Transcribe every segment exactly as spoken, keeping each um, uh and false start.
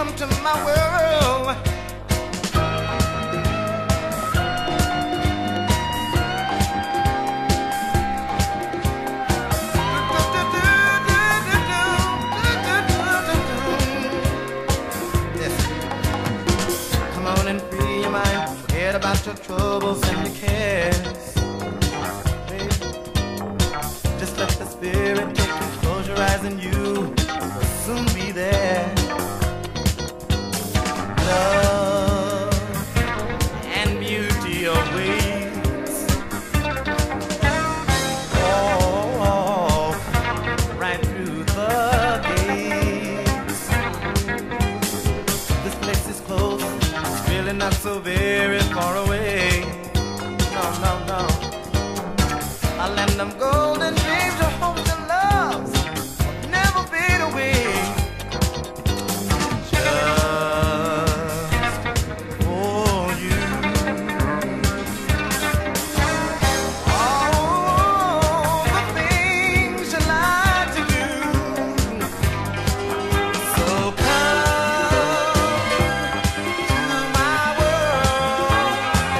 come to my world. Come on and free your mind, forget about your troubles and your cares. Just let the Spirit take you, close your eyes and you will soon be there. Love and beauty awaits. Oh, right through the gates. This place is close, it's really not so very far away. No, no, no. A land of golden dreams, of hopes and loves will never fade away. Just for you. All the things you like to do. So come to my world.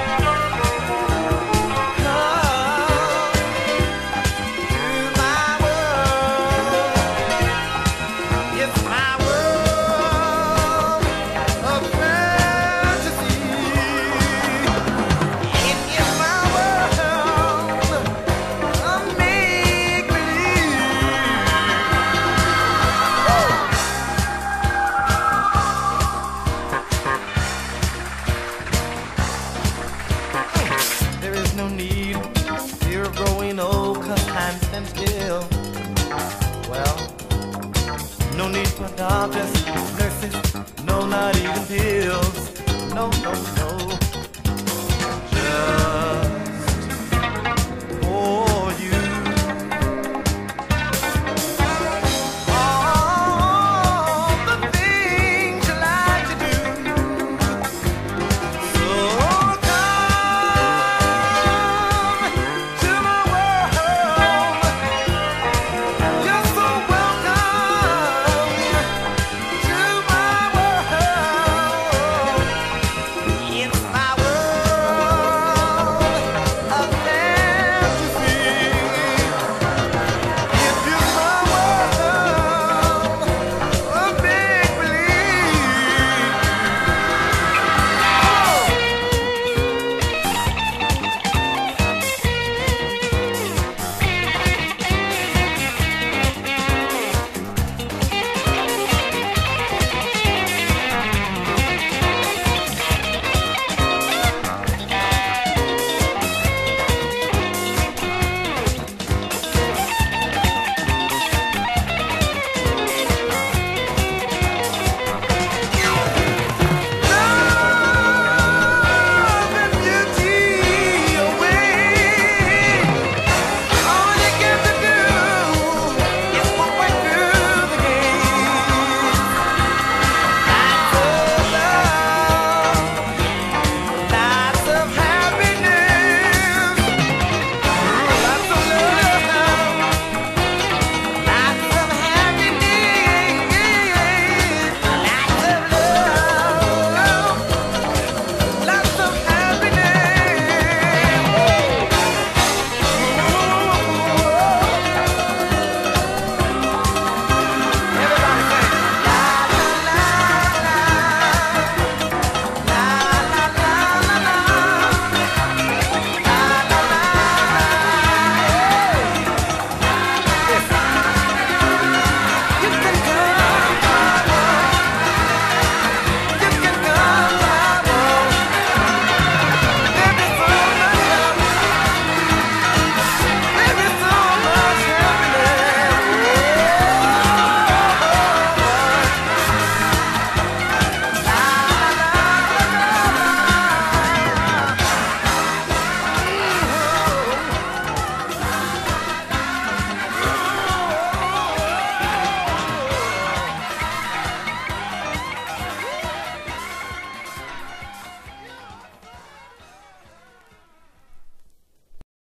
There is no need, fear of growing old, 'cause time stands still. Well, no need for doctors, nurses, no, not even pills. No, no, no. Just